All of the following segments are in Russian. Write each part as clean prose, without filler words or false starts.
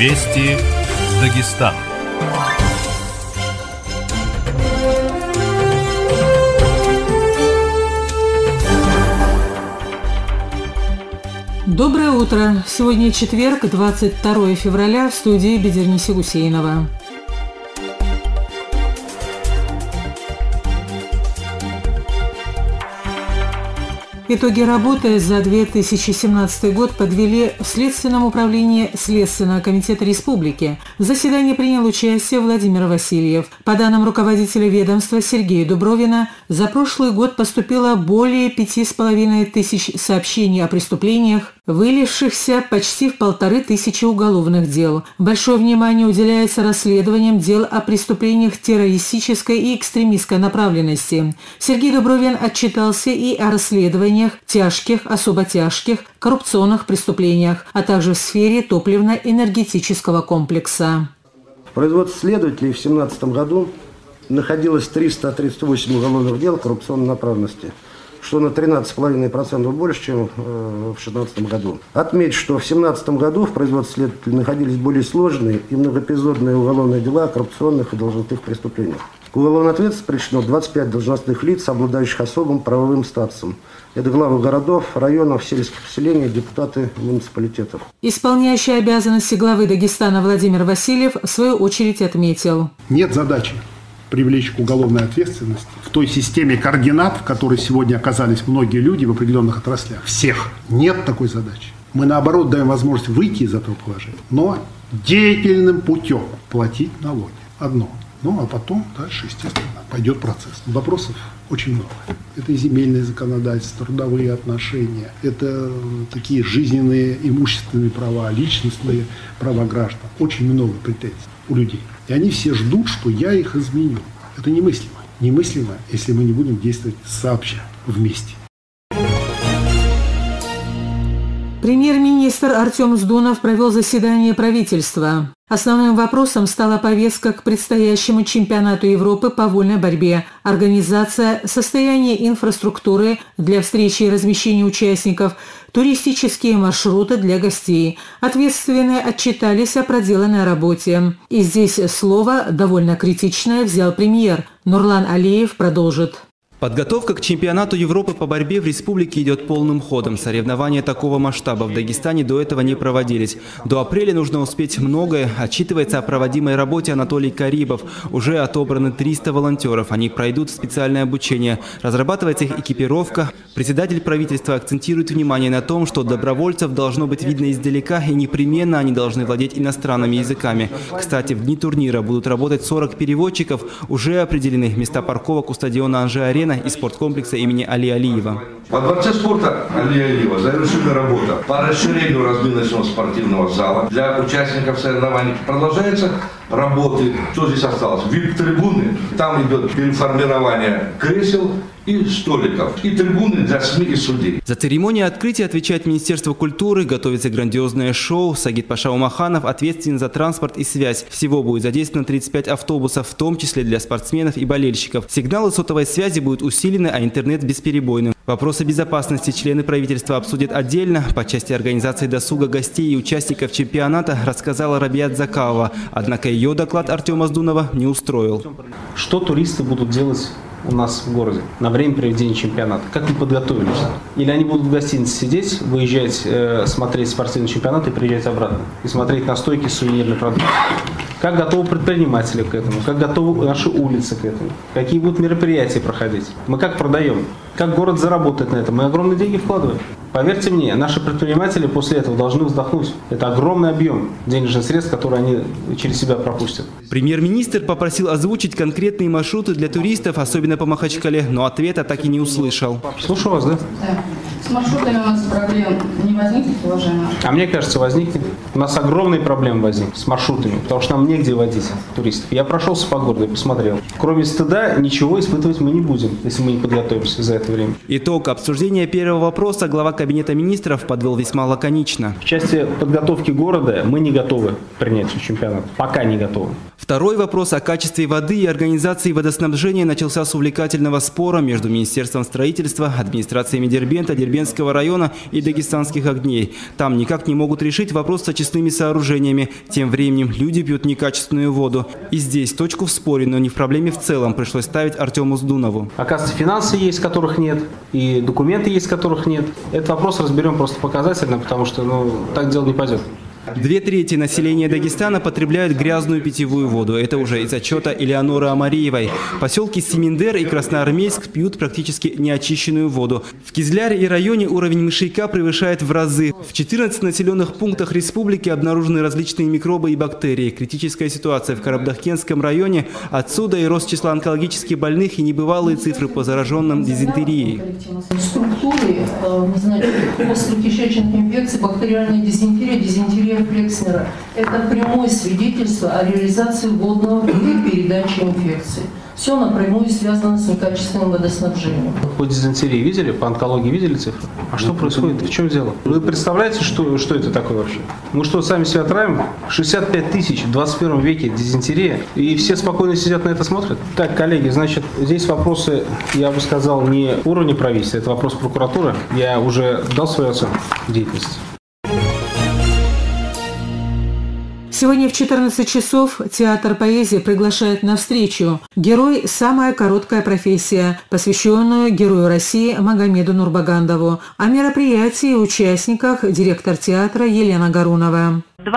Вести Дагестан. Доброе утро! Сегодня четверг, 22 февраля, в студии Бедерниси Гусейнова. Итоги работы за 2017 год подвели в Следственном управлении Следственного комитета Республики. В заседании принял участие Владимир Васильев. По данным руководителя ведомства Сергея Дубровина, за прошлый год поступило более 5500 сообщений о преступлениях, вылившихся почти в 1500 уголовных дел. Большое внимание уделяется расследованиям дел о преступлениях террористической и экстремистской направленности. Сергей Дубровин отчитался и о расследованиях тяжких, особо тяжких, коррупционных преступлениях, а также в сфере топливно-энергетического комплекса. В производстве следователей в 2017 году находилось 338 уголовных дел коррупционной направленности, что на 13,5% больше, чем в 2016 году. Отметить, что в 2017 году в производстве следователей находились более сложные и многоэпизодные уголовные дела о коррупционных и должностных преступлениях. К уголовной ответственности привлечено 25 должностных лиц, обладающих особым правовым статусом. Это главы городов, районов, сельских поселений, депутаты муниципалитетов. Исполняющий обязанности главы Дагестана Владимир Васильев в свою очередь отметил: нет задачи привлечь к уголовной ответственности в той системе координат, в которой сегодня оказались многие люди в определенных отраслях. Всех. Нет такой задачи. Мы, наоборот, даем возможность выйти из этого положения, но деятельным путем платить налоги. Одно. Ну, а потом дальше, естественно, пойдет процесс. Вопросов очень много. Это и земельное законодательство, трудовые отношения, это такие жизненные, имущественные права, личностные права граждан. Очень много претензий у людей. И они все ждут, что я их изменю. Это немыслимо. Немыслимо, если мы не будем действовать сообща, вместе. Премьер-министр Артем Сдунов провел заседание правительства. Основным вопросом стала повестка к предстоящему чемпионату Европы по вольной борьбе, организация, состояние инфраструктуры для встречи и размещения участников, туристические маршруты для гостей. Ответственные отчитались о проделанной работе. И здесь слово, довольно критичное, взял премьер. Нурлан Алиев продолжит. Подготовка к чемпионату Европы по борьбе в республике идет полным ходом. Соревнования такого масштаба в Дагестане до этого не проводились. До апреля нужно успеть многое. Отчитывается о проводимой работе Анатолий Карибов. Уже отобраны 300 волонтеров. Они пройдут специальное обучение. Разрабатывается их экипировка. Председатель правительства акцентирует внимание на том, что добровольцев должно быть видно издалека, и непременно они должны владеть иностранными языками. Кстати, в дни турнира будут работать 40 переводчиков. Уже определены места парковок у стадиона «Анжи-Арена» и спорткомплекса имени Али Алиева. Во дворце спорта Али Алиева завершена работа по расширению разминочного спортивного зала для участников соревнований. Продолжаются работы. Что здесь осталось? VIP-трибуны. Там идет переформирование кресел и столиков, и трибуны для СМИ и судей. За церемонию открытия отвечает Министерство культуры, готовится грандиозное шоу. Сагит Паша Умаханов ответственен за транспорт и связь. Всего будет задействовано 35 автобусов, в том числе для спортсменов и болельщиков. Сигналы сотовой связи будут усилены, а интернет бесперебойным. Вопросы безопасности члены правительства обсудят отдельно. По части организации досуга гостей и участников чемпионата рассказала Рабиат Закалова. Однако ее доклад Артема Сдунова не устроил. Что туристы будут делать у нас в городе на время проведения чемпионата? Как мы подготовились? Или они будут в гостинице сидеть, выезжать, смотреть спортивный чемпионат и приезжать обратно? И смотреть на стойки сувенирной продукции? Как готовы предприниматели к этому? Как готовы наши улицы к этому? Какие будут мероприятия проходить? Мы как продаем? Как город заработает на этом? Мы огромные деньги вкладываем. Поверьте мне, наши предприниматели после этого должны вздохнуть. Это огромный объем денежных средств, которые они через себя пропустят. Премьер-министр попросил озвучить конкретные маршруты для туристов, особенно по Махачкале, но ответа так и не услышал. Слушаю вас, да? Да. С маршрутами у нас проблем не возникнет, уважаемые? А мне кажется, возникнет. У нас огромные проблемы возникнут с маршрутами, потому что нам негде водить туристов. Я прошелся по городу и посмотрел. Кроме стыда, ничего испытывать мы не будем, если мы не подготовимся за это время. Итог обсуждения первого вопроса глава Кабинета министров подвел весьма лаконично. В части подготовки города мы не готовы к принятию чемпионата. Пока не готовы. Второй вопрос о качестве воды и организации водоснабжения начался с увлекательного спора между Министерством строительства, администрациями Дербента, Дербенского района и Дагестанских огней. Там никак не могут решить вопрос с очистными сооружениями. Тем временем люди пьют некачественную воду. И здесь точку в споре, но не в проблеме в целом, пришлось ставить Артему Сдунову. Оказывается, финансы есть, которых нет, и документы есть, которых нет. Этот вопрос разберем просто показательно, потому что так дело не пойдет. 2/3 населения Дагестана потребляют грязную питьевую воду. Это уже из отчета Элеоноры Амариевой. Поселки Семендер и Красноармейск пьют практически неочищенную воду. В Кизляре и районе уровень мышьяка превышает в разы. В 14 населенных пунктах республики обнаружены различные микробы и бактерии. Критическая ситуация в Карабахтенском районе. Отсюда и рост числа онкологически больных и небывалые цифры по зараженным дизентерией. В структуре, после кишечных инфекций, бактериальная дизентерия Флекснера – это прямое свидетельство о реализации водного пути передачи инфекции. Все напрямую связано с некачественным водоснабжением. По дизентерии видели, по онкологии видели цифры? А что происходит? В чем дело? Вы представляете, что это такое вообще? Мы что, сами себя травим? 65 тысяч в 21 веке дизентерия, и все спокойно сидят на это смотрят? Так, коллеги, значит, здесь вопросы, я бы сказал, не уровня правительства, это вопрос прокуратуры. Я уже дал свою оценку деятельности. Сегодня в 14 часов Театр поэзии приглашает на встречу «Герой. Самая короткая профессия», посвященную Герою России Магомеду Нурбагандову. О мероприятии и участниках директор театра Елена Гарунова.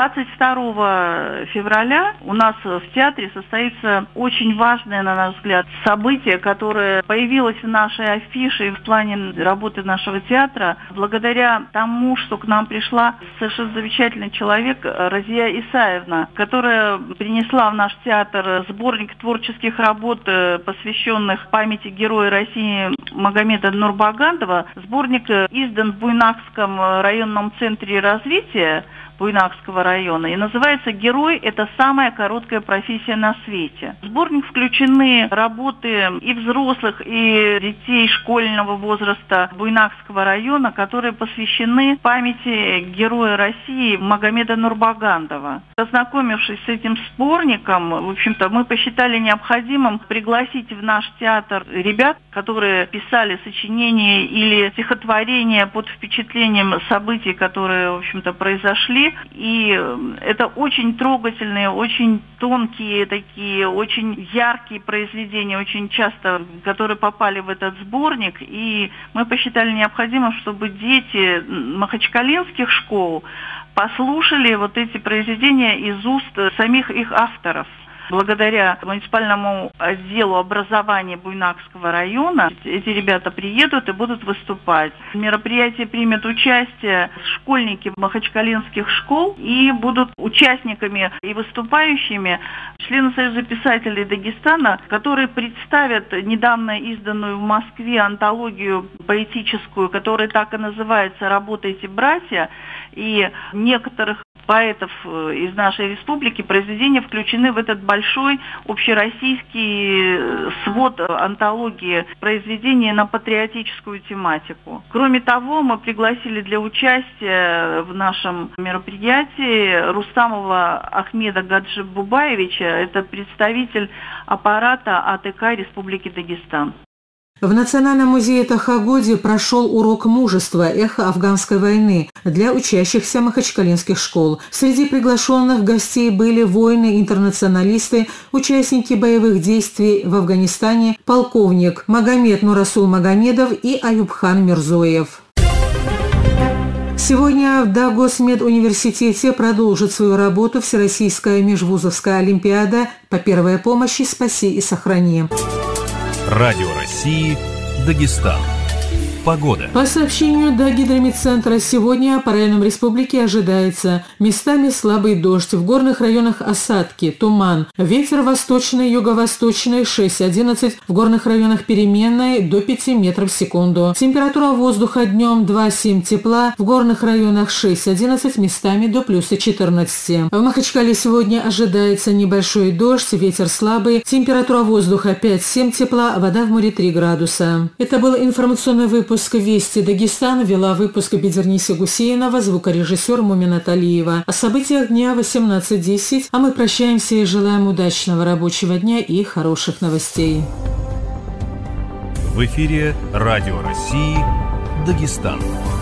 22 февраля у нас в театре состоится очень важное, на наш взгляд, событие, которое появилось в нашей афише и в плане работы нашего театра благодаря тому, что к нам пришла совершенно замечательный человек Разия Исаевна, которая принесла в наш театр сборник творческих работ, посвященных памяти Героя России Магомеда Нурбагандова. Сборник издан в Буйнакском районном центре развития Буйнакского района и называется «Герой – это самая короткая профессия на свете». В сборник включены работы и взрослых, и детей школьного возраста Буйнакского района, которые посвящены памяти Героя России Магомеда Нурбагандова. Ознакомившись с этим сборником, в общем-то, мы посчитали необходимым пригласить в наш театр ребят, которые писали сочинения или стихотворения под впечатлением событий, которые, в общем-то, произошли. И это очень трогательные, очень тонкие, такие очень яркие произведения, очень часто, которые попали в этот сборник. И мы посчитали необходимым, чтобы дети махачкалинских школ послушали вот эти произведения из уст самих их авторов. Благодаря муниципальному отделу образования Буйнакского района эти ребята приедут и будут выступать. В мероприятии примет участие школьники махачкалинских школ и будут участниками и выступающими члены Союза писателей Дагестана, которые представят недавно изданную в Москве антологию поэтическую, которая так и называется «Работайте, братья», и некоторых поэтов из нашей республики произведения включены в этот большой общероссийский свод антологии произведений на патриотическую тематику. Кроме того, мы пригласили для участия в нашем мероприятии Рустамова Ахмеда Гаджибубаевича, это представитель аппарата АТК Республики Дагестан. В Национальном музее Тахагоди прошел урок мужества «Эхо афганской войны» для учащихся махачкалинских школ. Среди приглашенных гостей были воины-интернационалисты, участники боевых действий в Афганистане, полковник Магомед Нурасул Магомедов и Аюбхан Мирзоев. Сегодня в Дагосмедуниверситете продолжит свою работу Всероссийская межвузовская олимпиада по первой помощи «Спаси и сохрани». Радио России, Дагестан. Погода. По сообщению Дагидромедцентра, сегодня по районам республики ожидается местами слабый дождь, в горных районах осадки, туман, ветер восточный, юго-восточный 6-11, в горных районах переменной до 5 метров в секунду. Температура воздуха днем 2-7 тепла, в горных районах 6-11, местами до плюса 14. В Махачкале сегодня ожидается небольшой дождь, ветер слабый, температура воздуха 5-7 тепла, вода в море 3 градуса. Это был информационный выпуск «Вести Дагестан», вела выпуск Бедерниса Гусейнова, звукорежиссер Мумина Талиева. О событиях дня 18:10, а мы прощаемся и желаем удачного рабочего дня и хороших новостей. В эфире Радио России, Дагестан.